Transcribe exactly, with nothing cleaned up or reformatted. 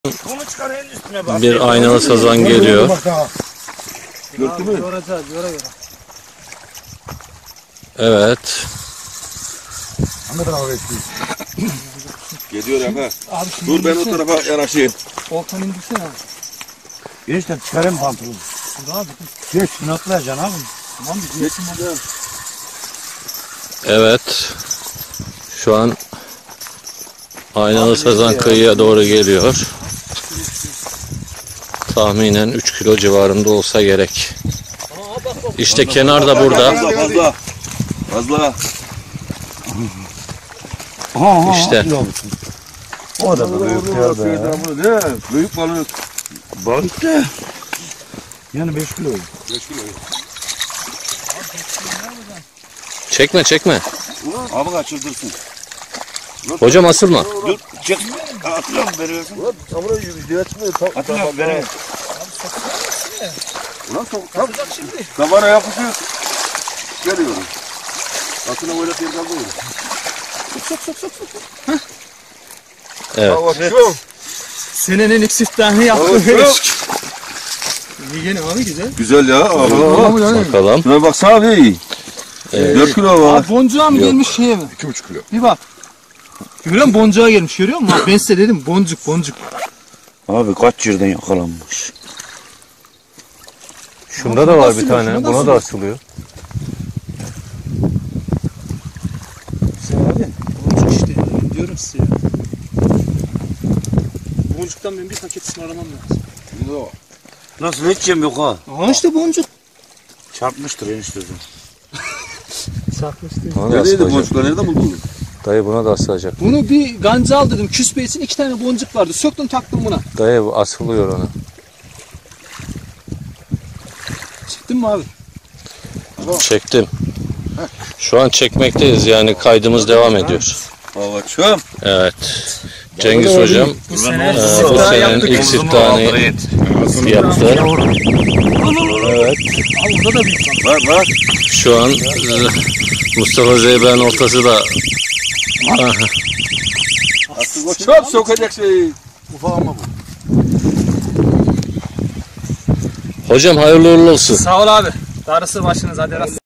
Bir aynalı sazan geliyor. Gördün mü? Evet. Geliyor ama. Dur ben o tarafa yanaşayım. Volkan indirsene abi. Gençler çıkarayım pantolonu. Dur abi. Geç şunu atlayacaksın abi. Tamam bir geçsin hadi. Evet. Şu an aynalı sazan kıyıya doğru geliyor. Tahminen üç kilo civarında olsa gerek. İşte kenar da burada. Fazla fazla. Fazla. İşte. O da büyük ya be. Ne? Büyük balık. Balık da. Yani beş kilo. beş kilo. Çekme çekme. Abi kaçırdırsın. Hocam asılma. Dur çek. Atıyorum veriyorsun. Kamera yüzüyor. Atıyorum veriyorum. Ulan tam Şimdi. tavana yapışıyor. Geliyorum. Atına oynat yer kaldı öyle. Sok sok sok sok. Evet. Avuçum. Senenin ilk siftahını yaptım. Yeni abi güzel. Güzel ya. Abi. Bakalım. Şuna baksana abi. Evet. dört kilo var. Abi boncuğa mı Yok. gelmiş şeye mi? iki buçuk kilo. Bir bak. Görüyor musun boncuğa gelmiş görüyor musun? Abi ben size dedim boncuk boncuk. Abi kaç yerden yakalanmış. Şunda da var bir tane. Buna da asılıyor. Boncuk işte ya. Diyorum size ya. Boncuktan ben bir paket ısmarlamam lazım. Nasıl hiç yem yok ha? Aha işte boncuk. Çarpmıştır eniştesi. Çarpmıştı. Buna da Neredeydi asılacak. boncuklar? Nerede buldun? Dayı buna da asılacak. Bunu bir ganca al dedim. Küspe için iki tane boncuk vardı. Söktüm taktım buna. Dayı bu asılıyor ona. Çektin mi abi? Çektim. Şu an çekmekteyiz yani kaydımız devam ediyor. Avuçum. Evet. Cengiz hocam Bu sene e, bu senenin ilk siftahını yaptı. Evet. Abi burada da büyük var. Var var. Şu an e, Mustafa Zeyber'in ortası da Artık o çok sokacak şey. Ufak ama bu. hocam hayırlı uğurlu olsun. Sağ ol abi. Darısı başınız hadi rast.